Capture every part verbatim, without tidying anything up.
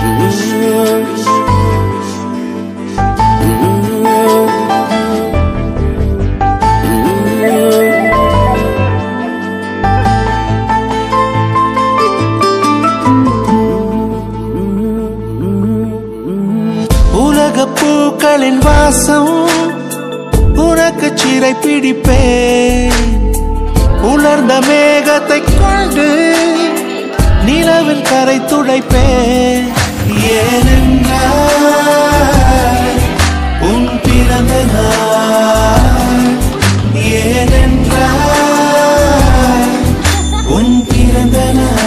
பூக்களின் வாசம் உனக்கு சிறை பிடிப்பேன். உலர்ந்த மேகத்தை கொண்டு நிலவின் கரை துடைப்பேன். ஏனென்றால் உன் பிறந்த நாள், ஏனென்றால் உன் பிறந்த நாள்.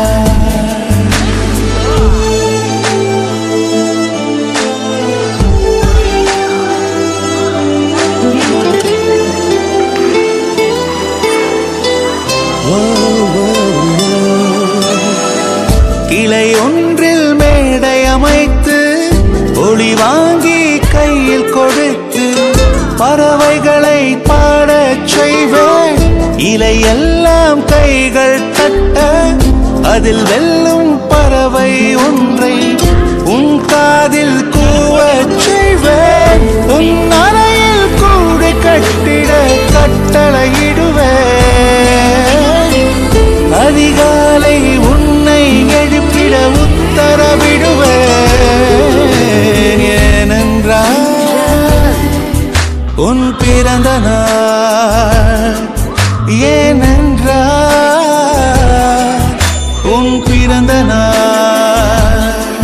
கிளை ஒன்றில் மேடை அமைத்து ஒளி வாங்கி கையில் கொடுத்து பறவைகளை பாடச் செய்வேன். இலையெல்லாம் கைகள் தட்ட அதில் வெல்லும் பறவை ஒன்றை உன் காதில் கூவச் செய்வேன். உன் அறையில் கூடு கட்டிட கட்டளையிடுவேன். அதிகாலை உன்னை எழுப்பிட உத்தரவிடுவேன். ஏனென்றால் உன் பிறந்த நாள், ஏனென்றால் உன் பிறந்த நாள்.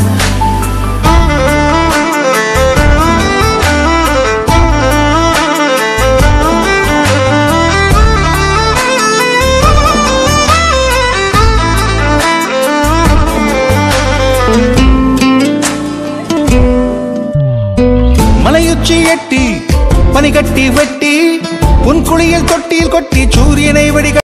மலையுச்சி எட்டி பனிகட்டி வெட்டி உன் குளியல் தொட்டியில் கொட்டி சூரியனை வடிக